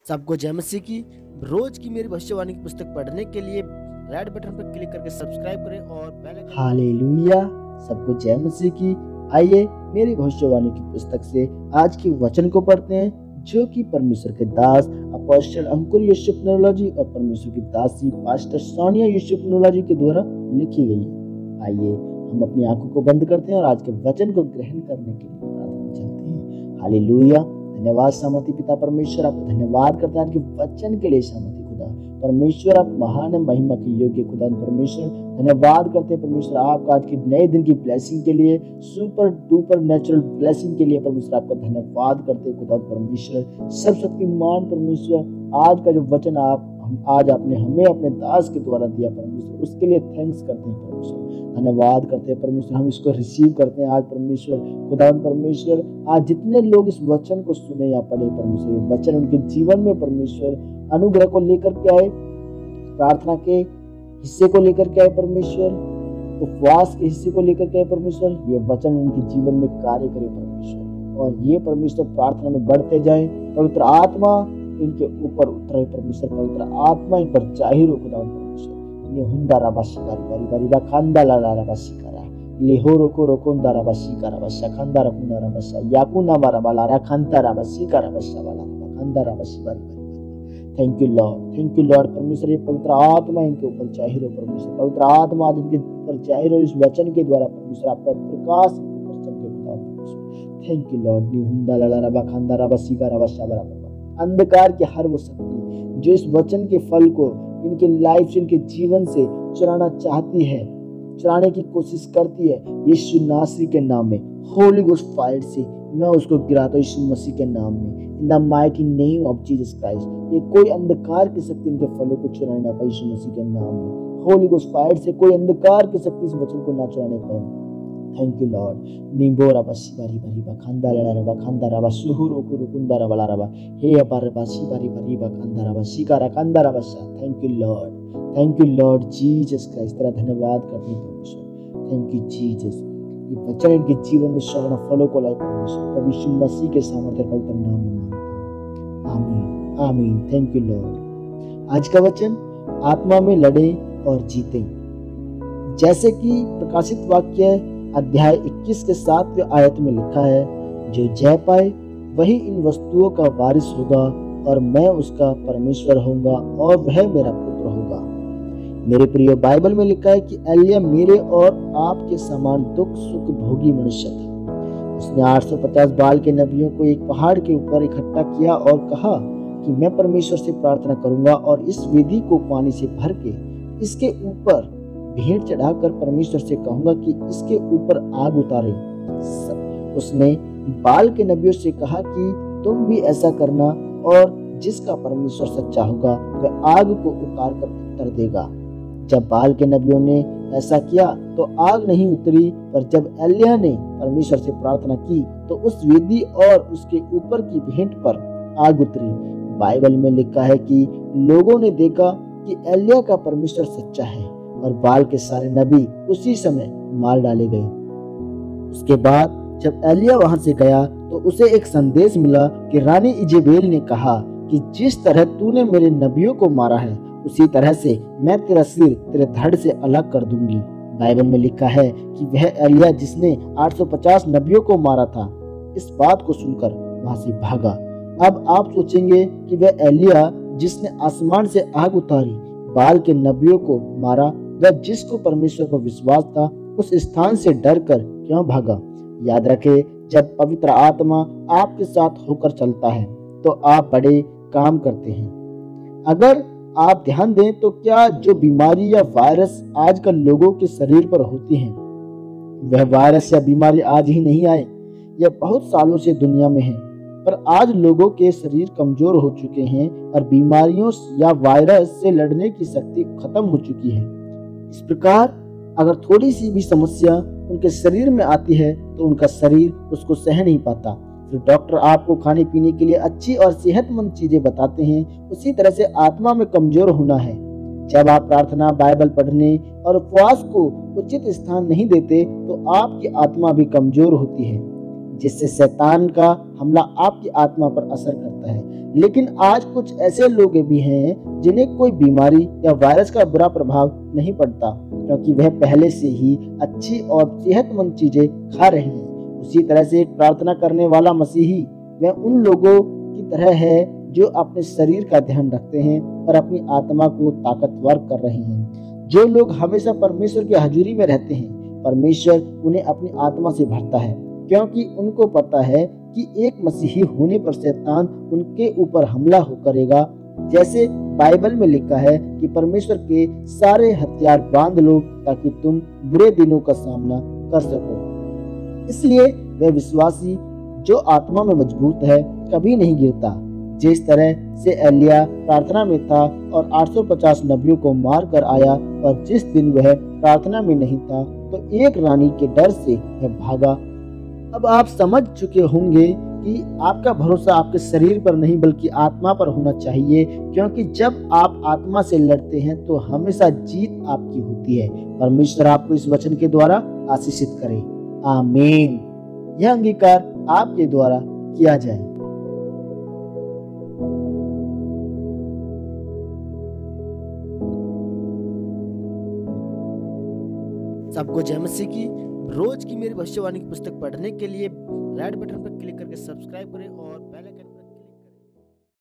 सबको जय मसीह की। रोज की मेरी भविष्यवाणी की पुस्तक पढ़ने के लिए रेड बटन पर क्लिक करके सब्सक्राइब करें और बेल आइकन। हालेलुया, सबको जय मसीह की। आइए मेरी भविष्यवाणी की पुस्तक से आज के वचन को पढ़ते हैं, जो कि परमेश्वर के दास अपोस्टल अंकुर यूसुफनोलॉजी और परमेश्वर की दासी पास्टर सोनिया यूसुफनोलॉजी के द्वारा लिखी गई है। आइए हम अपनी आंखों को बंद करते हैं और आज के वचन को ग्रहण करने के लिए प्रार्थना चलते हैं। हालेलुया, धन्यवाद सामर्थी पिता परमेश्वर, आपको धन्यवाद करता है कि वचन के लिए सामर्थी खुदा परमेश्वर, आप महान महिमा के योग्य खुदा परमेश्वर। धन्यवाद करते हैं परमेश्वर आपका आज के नए दिन की ब्लेसिंग के लिए, सुपर डुपर नेचुरल ब्लेसिंग के लिए परमेश्वर आपका धन्यवाद करते हैं खुदा परमेश्वर। सर्वशक्तिमान परमेश्वर, आज का जो वचन आज आपने हमें अपने दास के द्वारा दिया परमेश्वर, उसके लिए थैंक्स करते हैं परमेश्वर, धन्यवाद करते हैं परमेश्वर। हम इसको रिसीव करते हैं आज परमेश्वर खुदा परमेश्वर। आज जितने लोग इस वचन को सुने या पढ़े परमेश्वर, ये वचन उनके जीवन में परमेश्वर अनुग्रह को लेकर के आए, प्रार्थना के हिस्से को लेकर के आए परमेश्वर, उपवास के हिस्से को लेकर के आए परमेश्वर। ये वचन उनके जीवन में कार्य करे परमेश्वर, और ये परमेश्वर प्रार्थना में बढ़ते जाए। पवित्र आत्मा इनके ऊपर उतरे परमेश्वर, पवित्र आत्मा इन पर जाहिर हो खुदा परमेश्वर। हुंदा राबाशी बारी बारी बा खांदा ला राबाशी करा लेहो रोको रोकोंदा राबाशी करा बशा खांदा रकुंदा राबाशा याकुना बारा बाला रा खांता राबाशी करा बशा बाला खांदा राबाशी बारी बारी। थैंक यू लॉर्ड परमेश्वर। ये पवित्र आत्मा इनके ऊपर जाहिर हो परमेश्वर, पवित्र आत्मा आज इनके ऊपर जाहिर हो इस वचन के द्वारा परमेश्वर, आपका प्रकाश थैंक यू लॉर्ड। हुंदा ला राबा खांदा राबाशी करा बशा बाला। अंधकार की हर वो शक्ति जो इस वचन के फल को इनके लाइफ से, इनके जीवन से चुराना चाहती है, चुराने की कोशिश करती है, यीशु नासरी के नाम में होली गोस्ट फायर से मैं उसको गिराता हूँ यीशु मसीह के नाम में, in the mighty name of Jesus Christ. ये कोई अंधकार की शक्ति इनके फलों को चुराने ना पाए यीशु मसीह के नाम में। होली गोस्ट फायर से कोई अंधकार की शक्ति इस वचन को ना चुराने पाए। Thank you Lord. निबोरा बसी बारी बारी बा खांदा लड़ा रबा खांदा रबा सुहुरो कुरु कुंदा रबा रबा हे अपार बासी बारी बारी बा खांदा रबा शिकारा खांदा रबा। Thank you Lord Jesus Christ, तेरा धन्यवाद करते हैं परमेश्वर। Thank you Jesus. ये वचन इनके जीवन में सघन फलों को लाए परमेश्वर, प्रभु यीशु मसीह के सामर्थ्य पवित्र नाम में मांगता हूं, आमीन आमीन। Thank you Lord. आज का वचन, आत्मा में लड़े और जीते। जैसे कि प्रकाशित वाक्य अध्याय 21 के 7वें आयत में लिखा है, जो जय पाए वही इन वस्तुओं का वारिस होगा और मैं उसका परमेश्वर होऊंगा और वह मेरा पुत्र होगा। मेरे प्रिय, बाइबल में लिखा है कि एलिया मेरे और आपके समान दुख सुख भोगी मनुष्य था। उसने 850 बाल के नबियों को एक पहाड़ के ऊपर इकट्ठा किया और कहा कि मैं परमेश्वर से प्रार्थना करूंगा और इस वेदी को पानी से भर के इसके ऊपर भेंट चढ़ाकर परमेश्वर से कहूंगा कि इसके ऊपर आग उतारे। उसने बाल के नबियों से कहा कि तुम भी ऐसा करना, और जिसका परमेश्वर सच्चा होगा वह आग को उतार कर उत्तर देगा। जब बाल के नबियों ने ऐसा किया तो आग नहीं उतरी, पर जब एलिया ने परमेश्वर से प्रार्थना की तो उस वेदी और उसके ऊपर की भेंट पर आग उतरी। बाइबल में लिखा है कि लोगों ने देखा कि एलिया का परमेश्वर सच्चा है, और बाल के सारे नबी उसी समय मार डाले गए। उसके बाद जब एलिया वहां से गया तो उसे एक संदेश मिला कि रानी इजेबेल ने कहा कि जिस तरह तूने मेरे नबियों को मारा है उसी तरह से मैं तेरा सिर तेरे धड़ से अलग कर दूंगी। बाइबल में लिखा है कि वह एलिया जिसने 850 नबियों को मारा था, इस बात को सुनकर वहां से भागा। अब आप सोचेंगे कि वह एलिया जिसने आसमान से आग उतारी, बाल के नबियों को मारा, वह जिसको परमेश्वर पर विश्वास था, उस स्थान से डरकर क्यों भागा? याद रखें, जब पवित्र आत्मा आपके साथ होकर चलता है तो आप बड़े काम करते हैं। अगर आप ध्यान दें तो क्या जो बीमारी या वायरस आजकल लोगों के शरीर पर होती हैं, वह वायरस या बीमारी आज ही नहीं आए, यह बहुत सालों से दुनिया में है, पर आज लोगों के शरीर कमजोर हो चुके हैं और बीमारियों या वायरस से लड़ने की शक्ति खत्म हो चुकी है। इस प्रकार अगर थोड़ी सी भी समस्या उनके शरीर में आती है तो उनका शरीर उसको सह नहीं पाता। फिर डॉक्टर आपको खाने पीने के लिए अच्छी और सेहतमंद चीजें बताते हैं। उसी तरह से आत्मा में कमजोर होना है। जब आप प्रार्थना, बाइबल पढ़ने और उपवास को उचित स्थान नहीं देते तो आपकी आत्मा भी कमजोर होती है। जिससे शैतान का हमला आपकी आत्मा पर असर करता है। लेकिन आज कुछ ऐसे लोग भी हैं जिन्हें कोई बीमारी या वायरस का बुरा प्रभाव नहीं पड़ता, क्योंकि वह पहले से ही अच्छी और सेहतमंद चीजें खा रहे हैं। उसी तरह से एक प्रार्थना करने वाला मसीही वह उन लोगों की तरह है जो अपने शरीर का ध्यान रखते हैं और अपनी आत्मा को ताकतवर कर रहे हैं। जो लोग हमेशा परमेश्वर की हजूरी में रहते हैं, परमेश्वर उन्हें अपनी आत्मा से भरता है, क्योंकि उनको पता है कि एक मसीही होने पर शैतान उनके ऊपर हमला करेगा। जैसे बाइबल में लिखा है कि परमेश्वर के सारे हथियार बांध लो ताकि तुम बुरे दिनों का सामना कर सको। इसलिए वह विश्वासी जो आत्मा में मजबूत है कभी नहीं गिरता। जिस तरह से एलिया प्रार्थना में था और 850 नबियों को मार कर आया, और जिस दिन वह प्रार्थना में नहीं था तो एक रानी के डर से वह भागा। अब आप समझ चुके होंगे कि आपका भरोसा आपके शरीर पर नहीं बल्कि आत्मा पर होना चाहिए, क्योंकि जब आप आत्मा से लड़ते हैं तो हमेशा जीत आपकी होती है। परमेश्वर आपको इस वचन के द्वारा आशीषित करे। आमीन। यह अंगीकार आपके द्वारा किया जाए। सबको जय मसीह की। रोज की मेरी भविष्यवाणी की पुस्तक पढ़ने के लिए रेड बटन पर क्लिक करके सब्सक्राइब करें और